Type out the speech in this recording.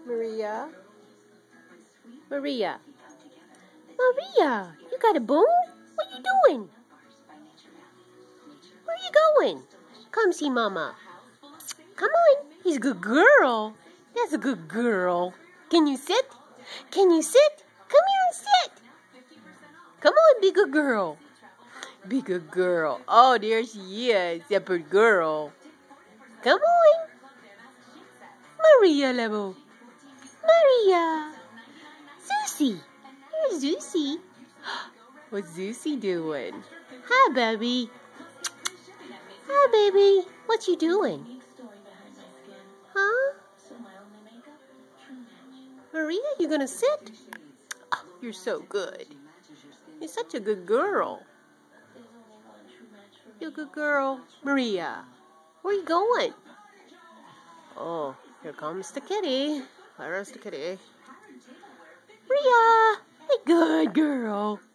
Maria? Maria? Maria, you got a bone? What you doing? Where you going? Come see Mama. Come on. He's a good girl. That's a good girl. Can you sit? Can you sit? Come here and sit. Come on, be good girl. Be good girl. Oh, there she is. That good girl. Come on. Maria Lebo. Maria. Zeusy. Here's Zeusy. What's Zeusy doing? Hi, baby. Hi, baby. What you doing? Huh? Maria, you gonna sit? Oh, you're so good. You're such a good girl. You're a good girl. Maria, where you going? Oh, here comes the kitty. Where's the kitty? Maria, a good girl.